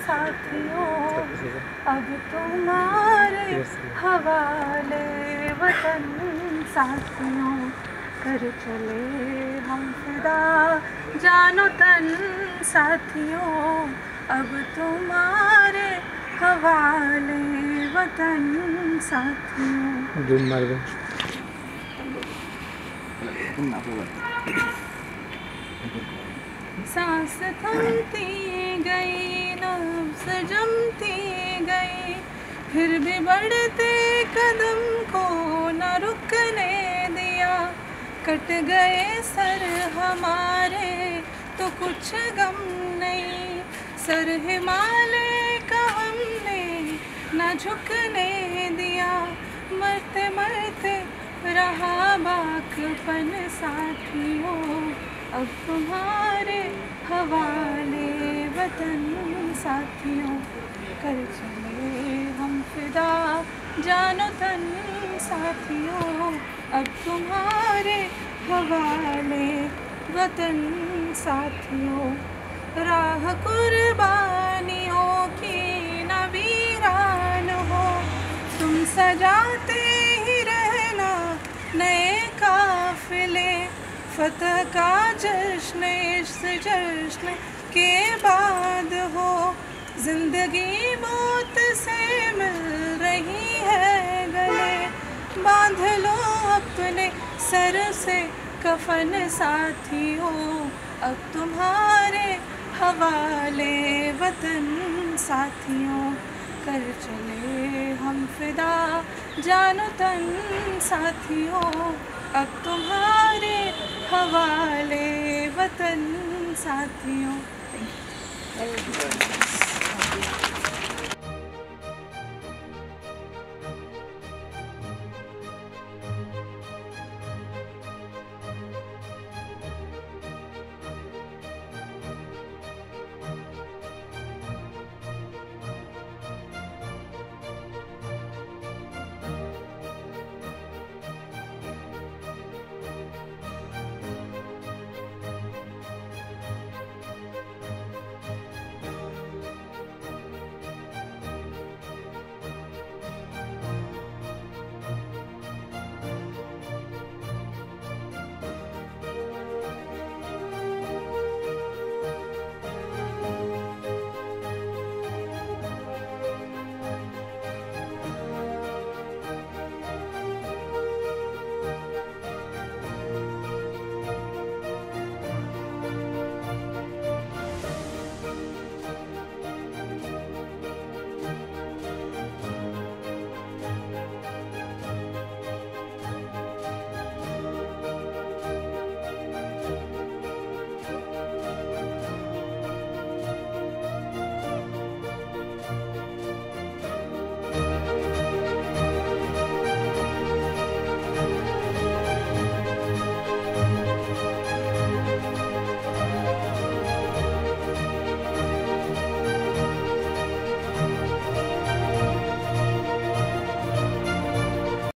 साथियों, अब तुम्हारे हवाले वतन साथियों, कर चले हम फिदा जानो तन साथियों, अब तुम्हारे हवाले वतन साथियों। जूम मार दो। सांस थमती गई, नब्ज़ जमती गई, फिर भी बढ़ते कदम को न रुकने दिया। कट गए सर हमारे तो कुछ गम नहीं, सर हिमालय का हमने न झुकने दिया। मरते मरते रहा बाकपन साथियों, अब तुम्हारे हवाले वतन साथियों, कर चले हम फिदा जानो तन साथियों, अब तुम्हारे हवाले वतन साथियों। राह कुर्बानियों की न वीरान हो, तुम सजाते ही रहना नए काफिले। फतह का जश्न इस जश्न के बाद हो, जिंदगी मौत से मिल रही है गले। बांध लो अपने सर से कफन साथियों, अब तुम्हारे हवाले वतन साथियों, कर चले हम फिदा जानो तन साथियों, अब तुम्हारे हवाले वतन साथियों। Thank you.